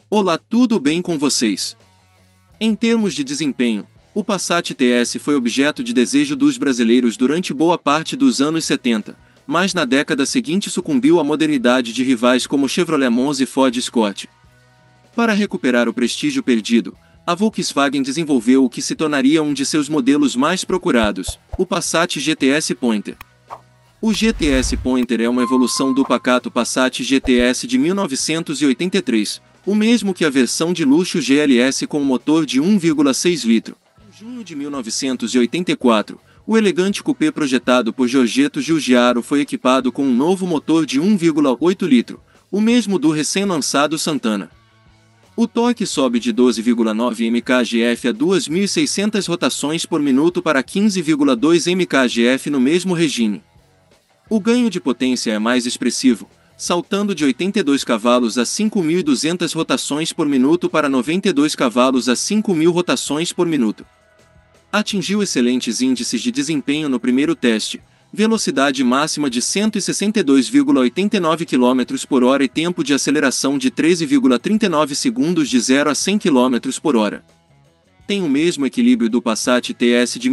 Olá, tudo bem com vocês? Em termos de desempenho, o Passat TS foi objeto de desejo dos brasileiros durante boa parte dos anos 70, mas na década seguinte sucumbiu à modernidade de rivais como Chevrolet Monza e Ford Escort. Para recuperar o prestígio perdido, a Volkswagen desenvolveu o que se tornaria um de seus modelos mais procurados, o Passat GTS Pointer. O GTS Pointer é uma evolução do pacato Passat GTS de 1983, o mesmo que a versão de luxo GLS com motor de 1,6 litro. Em junho de 1984, o elegante coupé projetado por Giorgetto Giugiaro foi equipado com um novo motor de 1,8 litro, o mesmo do recém-lançado Santana. O torque sobe de 12,9 mkgf a 2.600 rotações por minuto para 15,2 mkgf no mesmo regime. O ganho de potência é mais expressivo, saltando de 82 cavalos a 5.200 rotações por minuto para 92 cavalos a 5.000 rotações por minuto. Atingiu excelentes índices de desempenho no primeiro teste, velocidade máxima de 162,89 km/h e tempo de aceleração de 13,39 segundos de 0 a 100 km/h. Tem o mesmo equilíbrio do Passat TS de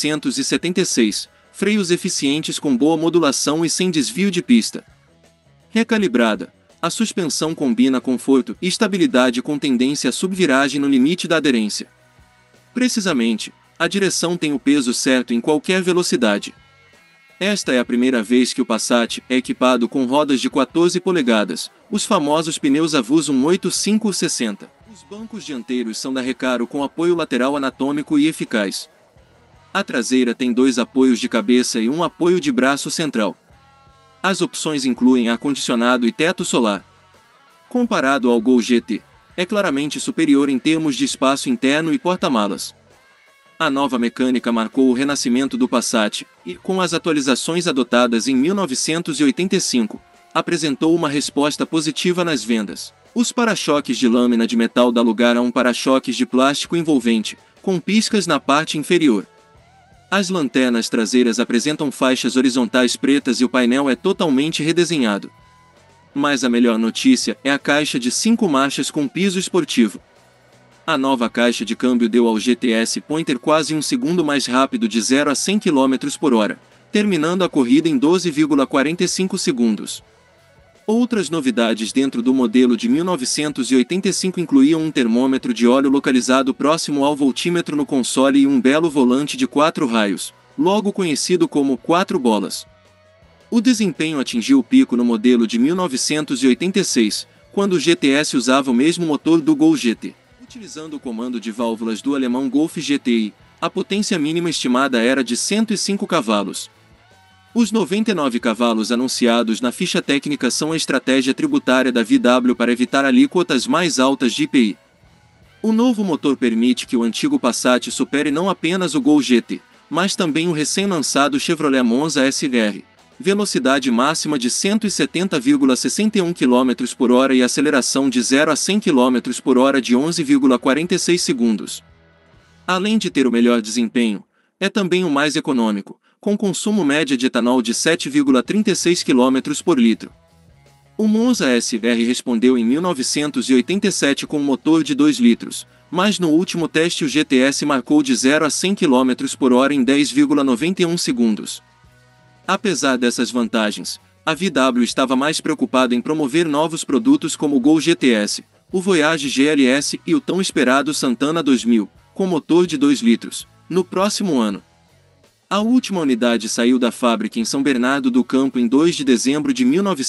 1976, freios eficientes com boa modulação e sem desvio de pista. Recalibrada, a suspensão combina conforto e estabilidade com tendência à subviragem no limite da aderência. Precisamente, a direção tem o peso certo em qualquer velocidade. Esta é a primeira vez que o Passat é equipado com rodas de 14 polegadas, os famosos pneus Avus 185/60. Os bancos dianteiros são da Recaro com apoio lateral anatômico e eficaz. A traseira tem 2 apoios de cabeça e um apoio de braço central. As opções incluem ar-condicionado e teto solar. Comparado ao Gol GT, é claramente superior em termos de espaço interno e porta-malas. A nova mecânica marcou o renascimento do Passat e, com as atualizações adotadas em 1985, apresentou uma resposta positiva nas vendas. Os para-choques de lâmina de metal dão lugar a um para-choques de plástico envolvente, com piscas na parte inferior. As lanternas traseiras apresentam faixas horizontais pretas e o painel é totalmente redesenhado. Mas a melhor notícia é a caixa de 5 marchas com piso esportivo. A nova caixa de câmbio deu ao GTS Pointer quase um segundo mais rápido de 0 a 100 km/h, terminando a corrida em 12,45 segundos. Outras novidades dentro do modelo de 1985 incluíam um termômetro de óleo localizado próximo ao voltímetro no console e um belo volante de 4 raios, logo conhecido como 4 bolas. O desempenho atingiu o pico no modelo de 1986, quando o GTS usava o mesmo motor do Gol GT. Utilizando o comando de válvulas do alemão Golf GTI, a potência mínima estimada era de 105 cavalos. Os 99 cavalos anunciados na ficha técnica são a estratégia tributária da VW para evitar alíquotas mais altas de IPI. O novo motor permite que o antigo Passat supere não apenas o Gol GT, mas também o recém-lançado Chevrolet Monza SR. Velocidade máxima de 170,61 km/h e aceleração de 0 a 100 km/h de 11,46 segundos. Além de ter o melhor desempenho, é também o mais econômico, com consumo médio de etanol de 7,36 km/l. O Monza SR respondeu em 1987 com um motor de 2 litros, mas no último teste o GTS marcou de 0 a 100 km/h em 10,91 segundos. Apesar dessas vantagens, a VW estava mais preocupada em promover novos produtos como o Gol GTS, o Voyage GLS e o tão esperado Santana 2000, com motor de 2 litros, no próximo ano. A última unidade saiu da fábrica em São Bernardo do Campo em 2 de dezembro de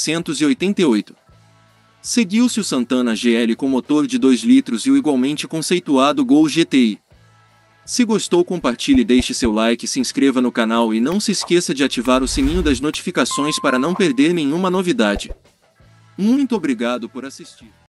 1988. Seguiu-se o Santana GL com motor de 2 litros e o igualmente conceituado Gol GTI. Se gostou, compartilhe, deixe seu like, se inscreva no canal e não se esqueça de ativar o sininho das notificações para não perder nenhuma novidade. Muito obrigado por assistir.